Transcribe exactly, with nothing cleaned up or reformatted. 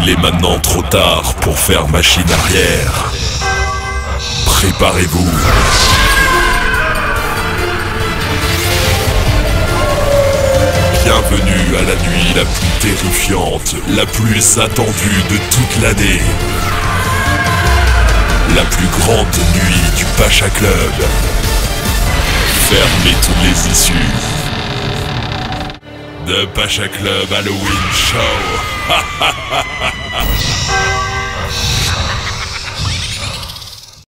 Il est maintenant trop tard pour faire machine arrière. Préparez-vous. Bienvenue à la nuit la plus terrifiante, la plus attendue de toute l'année. La plus grande nuit du Pacha Club. Fermez toutes les issues. The Pacha Club Halloween Show.